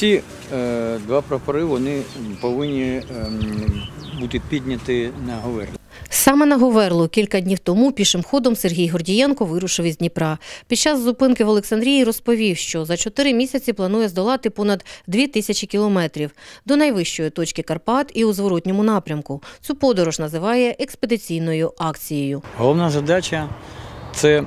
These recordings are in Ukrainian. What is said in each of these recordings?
Всі два прапори вони повинні бути підняті на Говерлу. Саме на Говерлу кілька днів тому пішим ходом Сергій Гордієнко вирушив із Дніпра. Під час зупинки в Олександрії розповів, що за 4 місяці планує здолати понад 2000 кілометрів до найвищої точки Карпат і у зворотньому напрямку. Цю подорож називає експедиційною акцією. Головна задача – це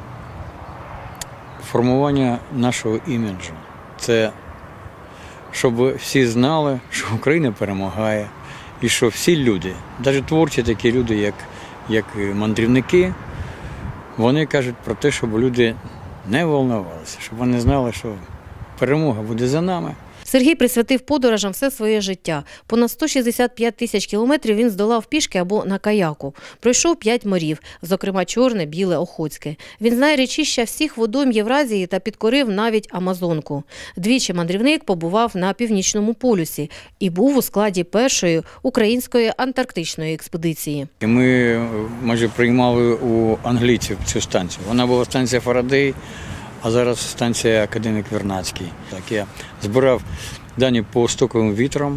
формування нашого іміджу. Це щоб всі знали, що Україна перемагає. І що всі люди, навіть творчі такі люди, як мандрівники, вони кажуть про те, щоб люди не волнувалися, щоб вони знали, що перемога буде за нами. Сергій присвятив подорожам все своє життя. Понад 165 тисяч кілометрів він здолав пішки або на каяку. Пройшов 5 морів, зокрема Чорне, Біле, Охотське. Він знає річища всіх водойм Євразії та підкорив навіть Амазонку. Двічі мандрівник побував на Північному полюсі і був у складі першої української антарктичної експедиції. Ми майже приймали у англійців цю станцію. Вона була станція Фарадей, а зараз станція Академік Вернадський. Так, я збирав дані по стоковим вітрам,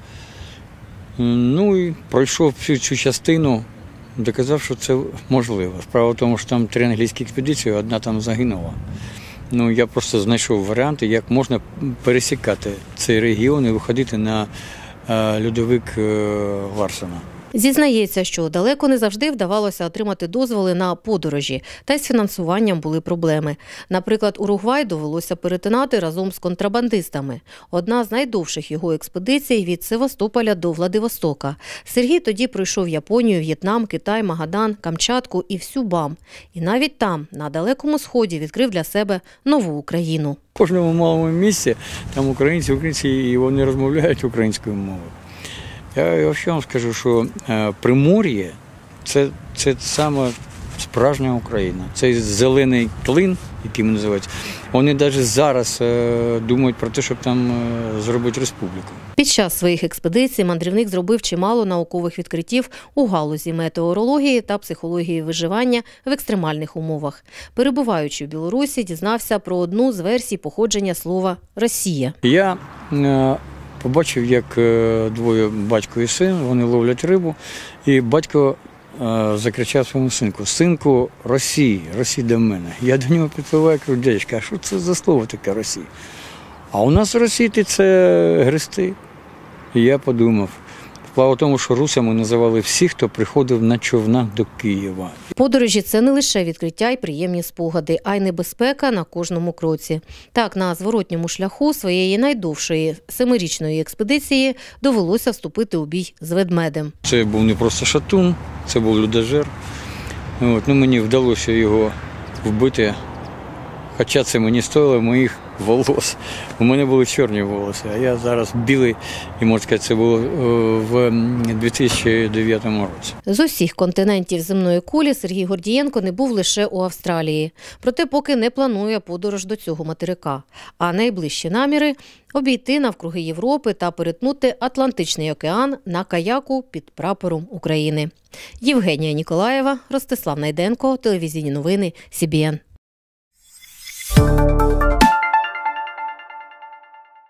і пройшов всю цю частину, доказав, що це можливо. Справа в тому, що там 3 англійські експедиції, одна там загинула. Я просто знайшов варіанти, як можна пересікати цей регіон і виходити на льодовик Ларсена. Зізнається, що далеко не завжди вдавалося отримати дозволи на подорожі, та й з фінансуванням були проблеми. Наприклад, Уругвай довелося перетинати разом з контрабандистами. Одна з найдовших його експедицій – від Севастополя до Владивостока. Сергій тоді пройшов Японію, В'єтнам, Китай, Магадан, Камчатку і всю БАМ. І навіть там, на Далекому Сході, відкрив для себе нову Україну. В кожному малому місці там українці, і вони розмовляють українською мовою. Я ще вам скажу, що Примор'я – це саме справжня Україна. Цей зелений клин, який ми називаємо, вони навіть зараз думають про те, щоб там зробити республіку. Під час своїх експедицій мандрівник зробив чимало наукових відкриттів у галузі метеорології та психології виживання в екстремальних умовах. Перебуваючи в Білорусі, дізнався про одну з версій походження слова «Росія». Я побачив, як двоє батько і син, вони ловлять рибу, і батько закричав своєму синку: «Синку, Росії до мене». Я до нього підпливаю, кажу: «Дядечка, а що це за слово таке Росія?» «А у нас російти – це грести». І я подумав, справа в тому, що русами називали всіх, хто приходив на човнах до Києва. Подорожі – це не лише відкриття й приємні спогади, а й небезпека на кожному кроці. Так, на зворотньому шляху своєї найдовшої 7-річної експедиції довелося вступити у бій з ведмедем. Це був не просто шатун, це був людожер. Мені вдалося його вбити, хоча це мені стоїло моїх волос. У мене були чорні волоси, а я зараз білий, і, можна сказати, це було в 2009 році. З усіх континентів земної кулі Сергій Гордієнко не був лише у Австралії. Проте поки не планує подорож до цього материка. А найближчі наміри – обійти навкруги Європи та перетнути Атлантичний океан на каяку під прапором України. Євгенія Ніколаєва, Ростислав Найденко, телевізійні новини СІБІН.